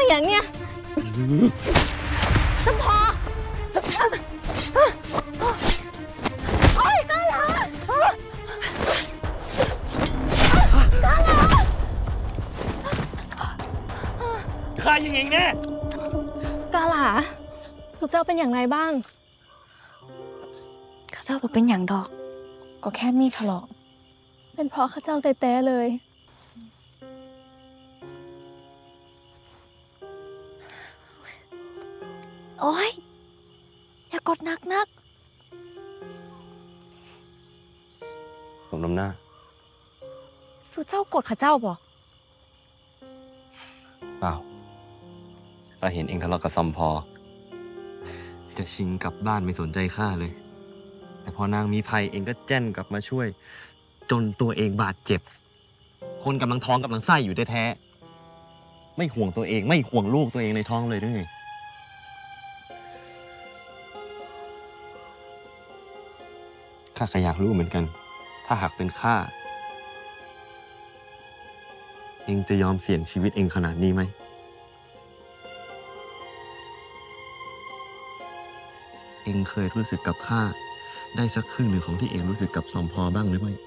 อย่างเนี้ยสมพอโอ๊ยกาลากาลาข้ายิงเองแน่กาลาสุเจ้าเป็นอย่างไรบ้างข้าเจ้าบอกเป็นอย่างดอกก็แค่มีถลอกเป็นเพราะข้าเจ้าแต่ๆเลยโอ๊ยอย่ากดนักสมน้ำหน้าสู้เจ้ากดข้าเจ้าบ่เปล่าข้าเห็นเองทะเลาะกับซอมพอจะชิงกลับบ้านไม่สนใจข้าเลยแต่พอนางมีภัยเองก็แจ้นกลับมาช่วยจนตัวเองบาดเจ็บคนกำลังท้องกำลังไส้อยู่แท้ๆไม่ห่วงตัวเองไม่ห่วงลูกตัวเองในท้องเลยด้วยไงข้าก็อยากรู้เหมือนกันถ้าหากเป็นข้าเองจะยอมเสี่ยงชีวิตเองขนาดนี้ไหมเองเคยรู้สึกกับข้าได้สักครึ่งหนึ่งของที่เองรู้สึกกับซอมพอบ้างหรือไม่